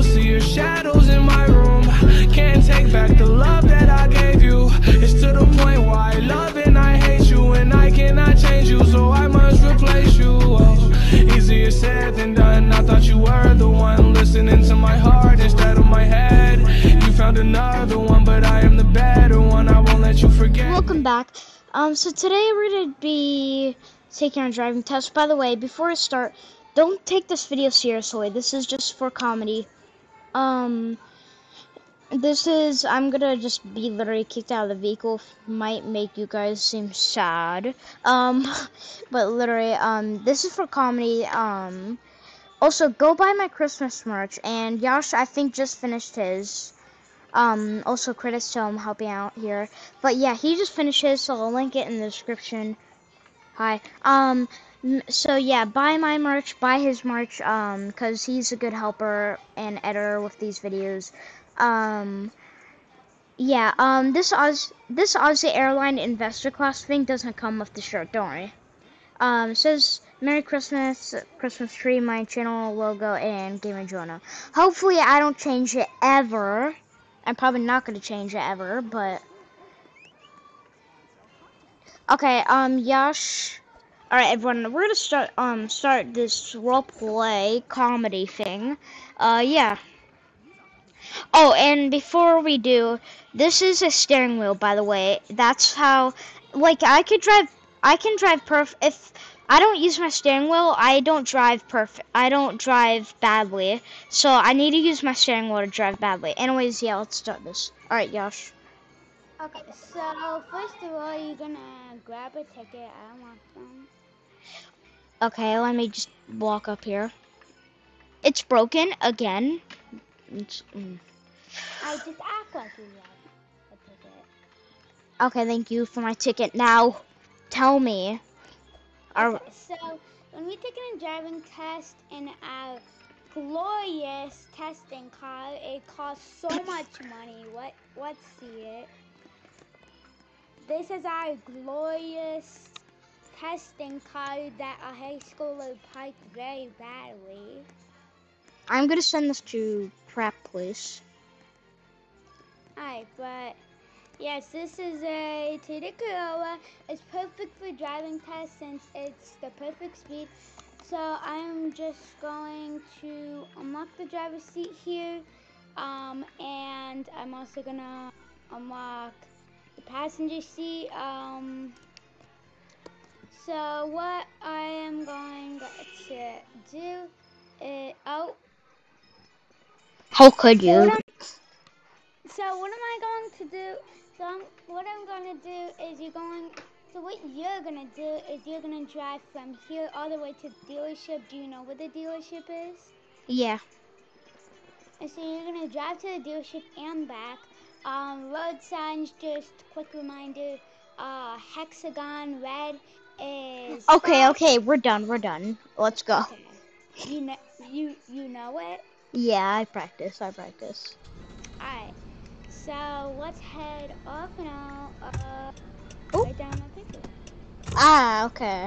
still see your shadows in my room. Can't take back the love that I gave you. It's to the point where I love and I hate you, and I cannot change you, so I must replace you. Oh, easier said than done. I thought you were the one listening to my heart instead of my head. You found another one, but I am the better one. I won't let you forget. Welcome back. So today we're gonna be taking our driving test. By the way, before I start, don't take this video seriously. This is just for comedy. I'm gonna just be literally kicked out of the vehicle. Might make you guys seem sad. But literally, this is for comedy. Also go buy my Christmas merch, and Yash, I think, just finished his. Also credits to him helping out here. But yeah, he just finished his, so I'll link it in the description. Hi. So yeah, buy my merch, buy his merch, cause he's a good helper and editor with these videos. Yeah, this Aussie airline investor class thing doesn't come with the shirt, don't worry. It says Merry Christmas, Christmas tree, my channel logo, and Game Jonah. Hopefully I don't change it ever. I'm probably not gonna change it ever, but okay, Yash. Alright everyone, we're gonna start this roleplay comedy thing. Yeah. Oh, and before we do, this is a steering wheel, by the way. That's how, like, I can drive perfect. If I don't use my steering wheel, I don't drive perfect. I don't drive badly. So I need to use my steering wheel to drive badly. Anyways, yeah, let's start this. Alright, Yash. Okay, so first of all, you're gonna grab a ticket. I don't want them. Okay, let me just walk up here. It's broken again. I just act like you have a ticket. Okay, thank you for my ticket. Now, tell me. Okay, so when we take a driving test in our glorious testing car, it costs so much money. Let's see it. This is our glorious testing car that a high schooler parked very badly. I'm gonna send this to prep, please. Alright, but yes, this is a Toyota Corolla. It's perfect for driving tests since it's the perfect speed. So I'm just going to unlock the driver's seat here, and I'm also gonna unlock the passenger seat. So what I am going to do is How could you? So what am I going to do? What I'm going to do is what you're going to do is you're going to drive from here all the way to the dealership. Do you know where the dealership is? Yeah. And so you're going to drive to the dealership and back. Road signs, just quick reminder, hexagon red is Okay, we're done. Let's go. Okay. You know it? Yeah, I practice. Alright. So let's head off and I'll write down my picture. Ah, okay.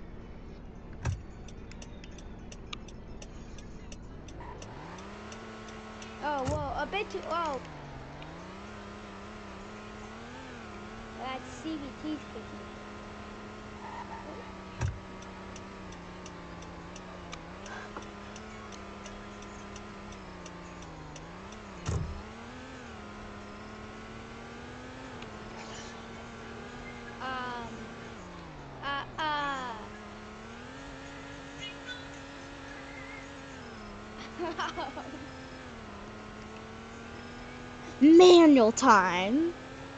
Oh, whoa, a bit too, oh. That's CBT's kicking. Manual time.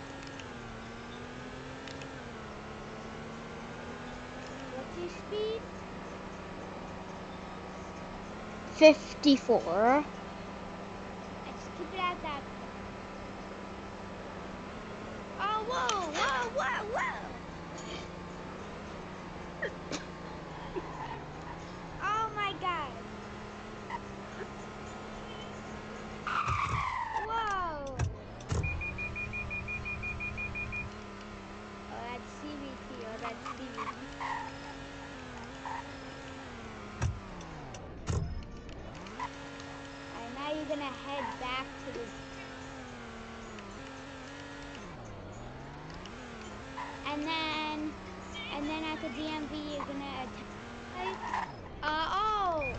What's your speed? 54. Let's keep it at that. Oh, whoa. Oh my God. Whoa. Oh, that's CVT. Alright, now you're gonna gonna head back to the... And then at the DMV, you're gonna attack. Oh!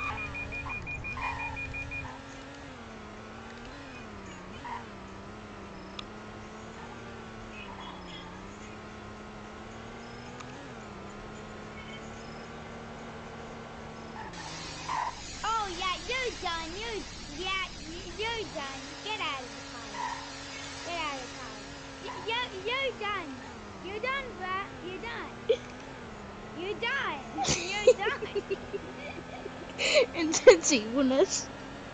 Oh yeah, you're done. You're done. Get out of the car. Get out of the car. You're done. You're done, bruh. You're done. You're done. You're done. Intense evilness.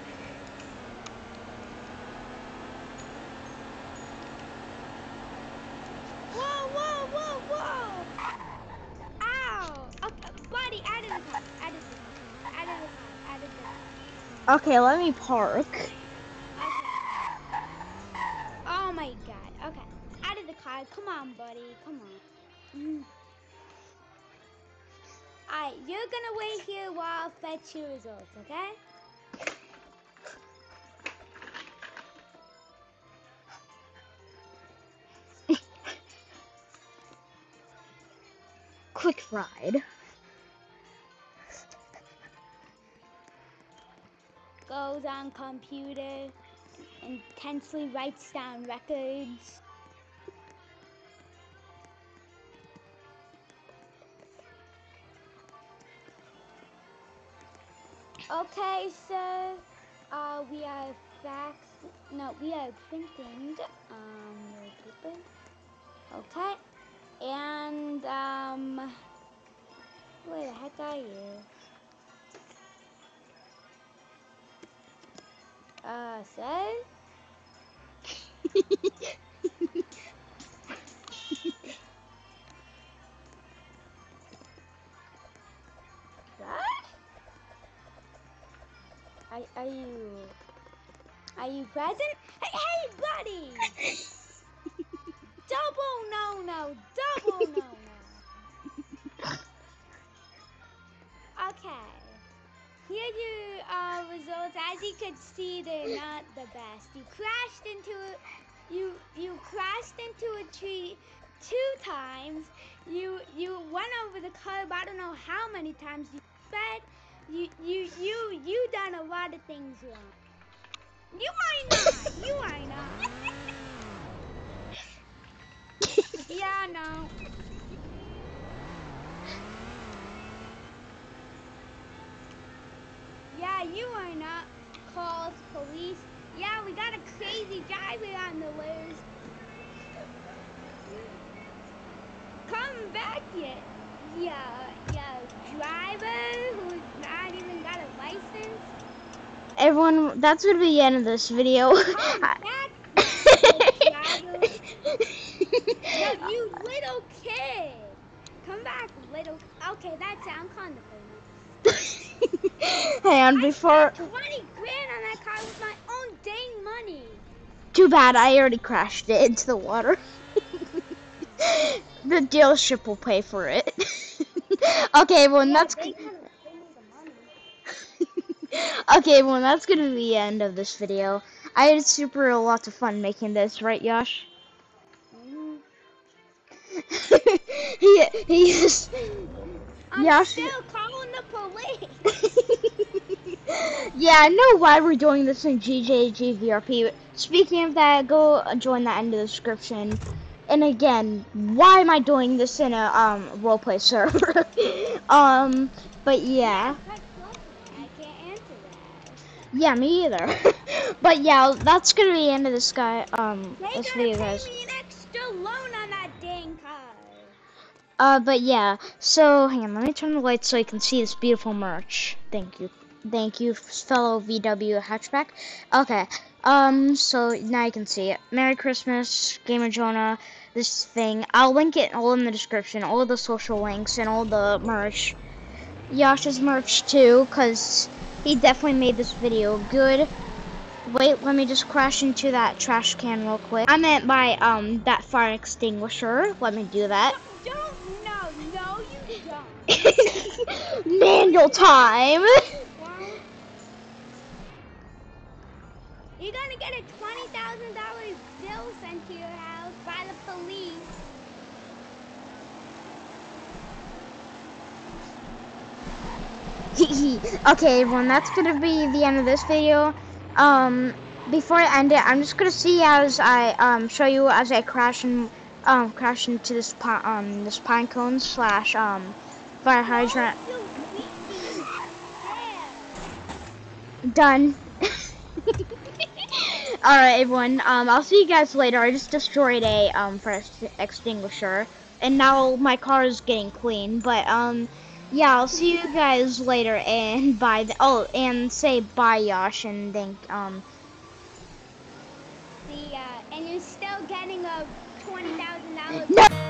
Whoa. Ow. Okay, buddy, out of the car. Out of the car. Out of the car. Okay, let me park. Okay. Oh my god. Okay. Out of the car. Come on, buddy. Come on. Alright, you're gonna wait here while I fetch your results, okay? Quick ride. Goes on computer, intensely writes down records. Okay, sir. We are we are printing your paper. Okay. And where the heck are you? Sir? Are you present? Hey, buddy! Double no. Okay. Here are your results. As you can see, they're not the best. You crashed into a tree 2 times. You went over the curb. I don't know how many times you sped. You done a lot of things wrong. You are not. Yeah, no. Yeah, you are not. Calls police. Yeah, we got a crazy driver on the loose. Come back yet. Yeah, driver who's not even got a license. Everyone, that's gonna be the end of this video. Come back, driver. No, you little kid. Come back, little. Okay, that sounds kind of funny. Hey, and before. 20 grand on that car with my own dang money. Too bad, I already crashed it into the water. The dealership will pay for it. Okay, everyone, that's They kind of pay me the money. okay, everyone, that's gonna be the end of this video. I had lots of fun making this, right, Yash? He's I'm still calling the police. Yeah, I know why we're doing this in GJGVRP. Speaking of that, go join that in the description. And again, why am I doing this in a roleplay server? But yeah. I can't answer that. Yeah, me either. But yeah, that's gonna be the end of this this video, guys. Pay me an extra loan on that dang car. But yeah, so hang on, let me turn the lights so you can see this beautiful merch. Thank you, fellow VW hatchback. Okay, so now you can see it. Merry Christmas, Gamer Jonah, this thing. I'll link it all in the description, all the social links and all the merch. Yash's merch too, cause he definitely made this video good. Wait, let me just crash into that trash can real quick. I meant by that fire extinguisher. Let me do that. No, you don't. Manual time. You're gonna get a $20,000 bill sent to your house by the police. Okay, everyone, that's gonna be the end of this video. Before I end it, I'm just gonna see as I show you as I crash into this pine cone slash fire hydrant. Done. Alright, everyone, I'll see you guys later. I just destroyed a fire extinguisher, and now my car is getting clean. But yeah, I'll see you guys later, and bye. And say bye, Yash, and thank See ya, and you're still getting a $20,000 No!